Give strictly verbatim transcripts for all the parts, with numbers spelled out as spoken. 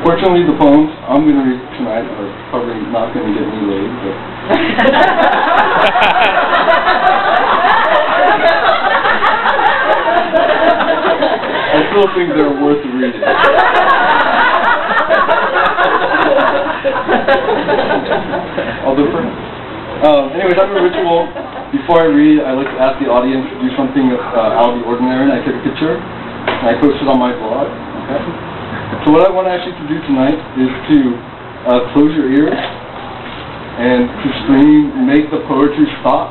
Unfortunately, the poems I'm going to read tonight are probably not going to get me laid, but... I still think they're worth reading. I'll do it for now. Um, anyways, I have a ritual. Before I read, I like to ask the audience to do something uh, out of the ordinary, and I take a picture, and I post it on my blog. Okay? So what I want actually to do tonight is to uh, close your ears and to scream, make the poetry stop.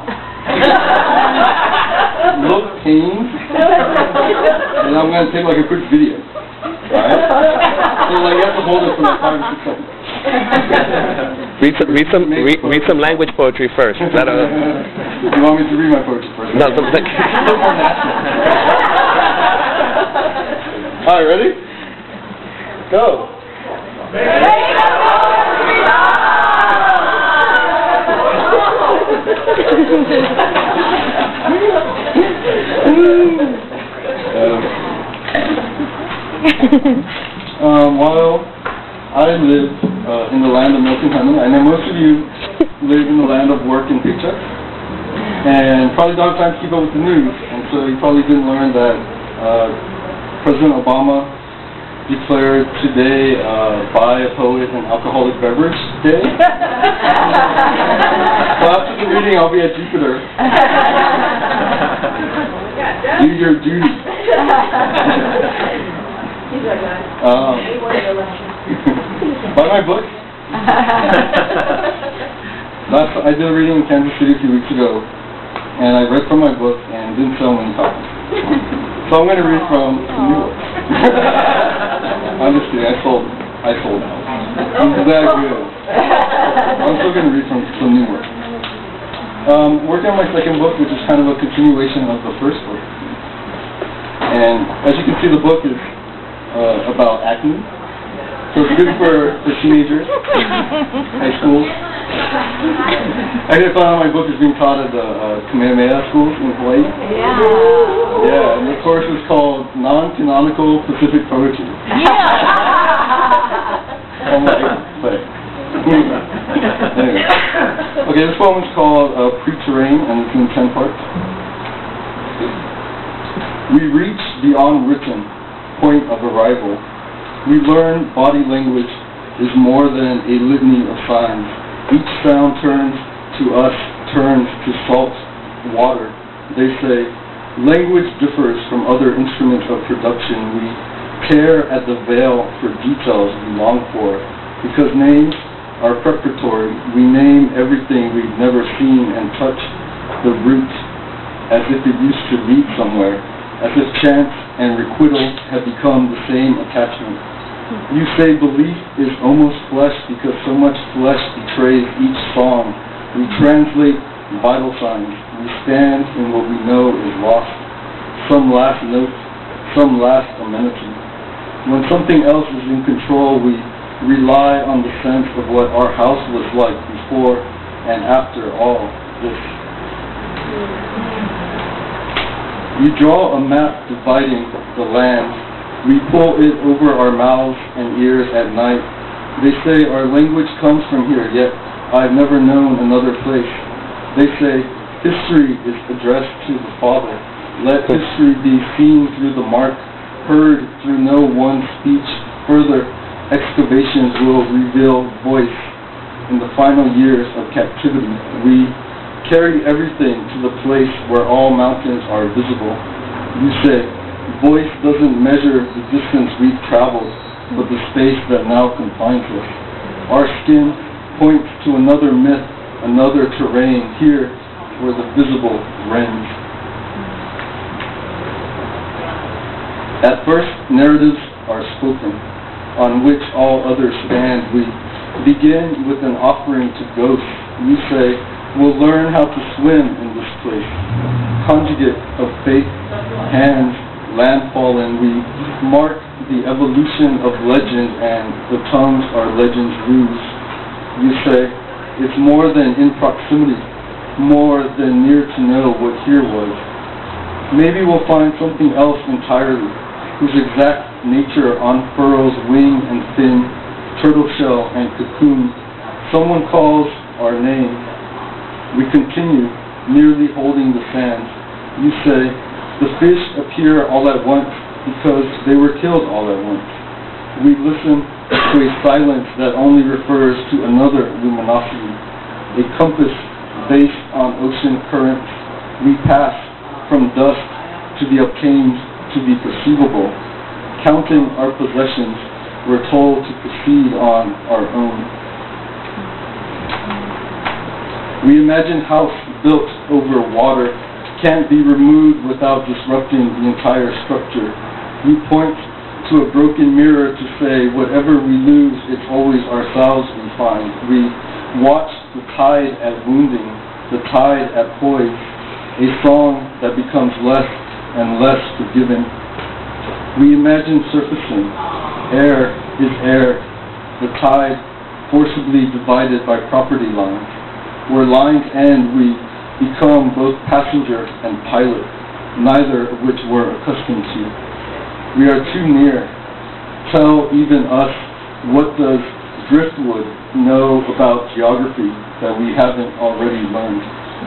Look pained, and I'm going to take like a quick video. Alright? So like you have to hold it for like five or six seconds. Read some, read some, read, read some language poetry first. Is that a... You want me to read my poetry first? No, some, like... Alright, ready? Go. um, while I lived uh, in the land of milk and honey, I know most of you live in the land of work and paychecks, and probably don't have time to keep up with the news, and so you probably didn't learn that uh, President Obama declared today uh, Buy a Poet an Alcoholic Beverage Day. So after the reading, I'll be at Jupiter. Do your duty. um, buy my book. Last, I did a reading in Kansas City a few weeks ago, and I read from my book and didn't sell many copies. So I'm going to read from some new books. I'm just kidding, I sold, I sold out. I'm that good. I'm still going to read from some new work. Um, working on my second book, which is kind of a continuation of the first book. And as you can see, the book is uh, about acne. So it's good for, for teenagers, high school. Actually, I found out my book is being taught at the uh, Kamehameha schools in Hawaii. Yeah. Yeah, and the course is called Non-Canonical Pacific Poetry. Yeah. I'm like, but anyway. Okay, this poem is called uh, Pre-Terrain, and it's in ten parts. We reach the unwritten point of arrival. We learn body language is more than a litany of signs. Each sound turns to us, turns to salt water. They say, language differs from other instruments of production. We tear at the veil for details we long for. Because names are preparatory, we name everything we've never seen and touch the root as if it used to lead somewhere, as if chance and requital have become the same attachment. You say belief is almost flesh because so much flesh betrays each song. We translate vital signs. We stand in what we know is lost. Some last note, some last amenity. When something else is in control, we rely on the sense of what our house was like before and after all this. We draw a map dividing the land. We pull it over our mouths and ears at night. They say our language comes from here, yet I've never known another place. They say history is addressed to the Father. Let history be seen through the mark, heard through no one speech. Further excavations will reveal voice. In the final years of captivity, we carry everything to the place where all mountains are visible. You say, voice doesn't measure the distance we've traveled, but the space that now confines us. Our skin points to another myth, another terrain, here where the visible rends. At first, narratives are spoken, on which all others stand. We begin with an offering to ghosts. You say, we'll learn how to swim in this place. Conjugate of faith, hands, landfall, and we mark the evolution of legend, and the tongues are legend's ruse. You say, it's more than in proximity, more than near to know what here was. Maybe we'll find something else entirely, whose exact nature unfurls wing and fin, turtle shell and cocoon. Someone calls our name. We continue, nearly holding the sand. You say, the fish appear all at once because they were killed all at once. We listen to a silence that only refers to another luminosity, a compass based on ocean currents. We pass from dust to the obtained to the perceivable. Counting our possessions, we're told to proceed on our own. We imagine house built over water can't be removed without disrupting the entire structure. We point to a broken mirror to say whatever we lose, it's always ourselves we find. We watch the tide at wounding, the tide at poise, a song that becomes less and less forgiving. We imagine surfacing. Air is air. The tide forcibly divided by property lines. Where lines end, we become both passenger and pilot, neither of which we're accustomed to. We are too near. Tell even us, what does driftwood know about geography that we haven't already learned?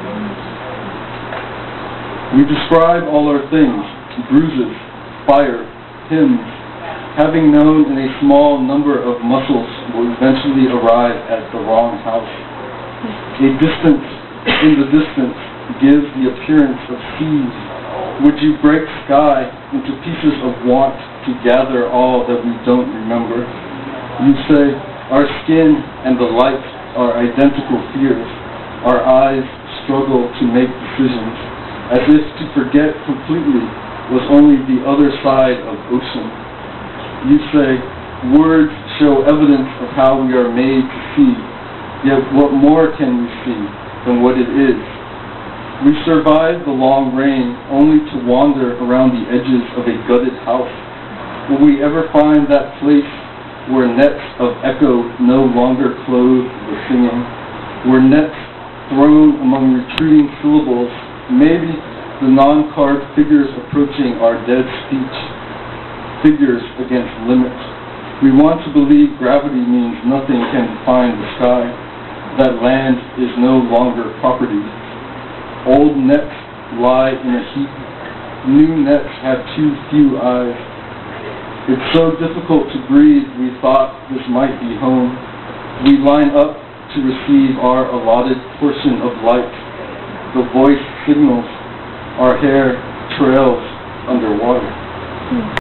We describe all our things, bruises, fire, hymns. Having known in a small number of muscles will eventually arrive at the wrong house. A distance in the distance gives the appearance of seas. Would you break sky into pieces of want to gather all that we don't remember? You say, our skin and the light are identical fears. Our eyes struggle to make decisions, as if to forget completely was only the other side of ocean. You say, words show evidence of how we are made to see. Yet what more can we see than what it is? We survive the long rain only to wander around the edges of a gutted house. Will we ever find that place where nets of echo no longer clothe the singing? Where nets thrown among retreating syllables, maybe the non-carved figures approaching our dead speech, figures against limits. We want to believe gravity means nothing can define the sky, that land is no longer property. Old nets lie in a heap. New nets have too few eyes. It's so difficult to breathe, we thought this might be home. We line up to receive our allotted portion of light. The voice signals, our hair trails underwater.